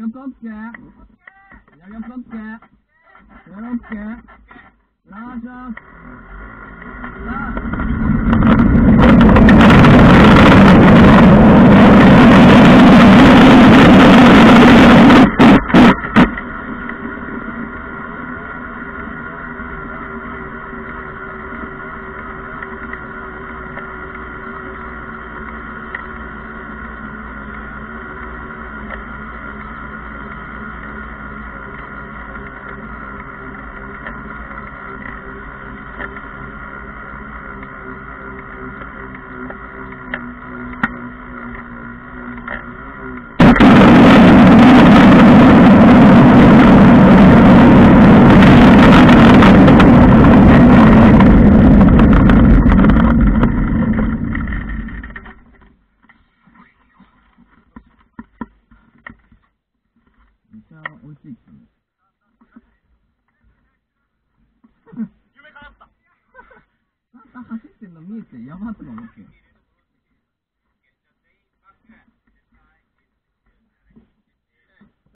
4つ OK。左4つ OK。左 OK。よーしよし。さあ。めっちゃ追いついてたね。夢叶った。なんか走ってんの見えてやばって思って。